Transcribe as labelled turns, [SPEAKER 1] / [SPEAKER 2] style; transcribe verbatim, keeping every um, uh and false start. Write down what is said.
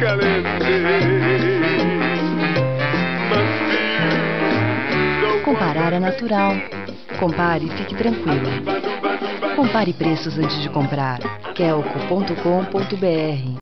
[SPEAKER 1] Comparar é natural. Compare e fique tranquilo. Compare preços antes de comprar. Kelco ponto com ponto br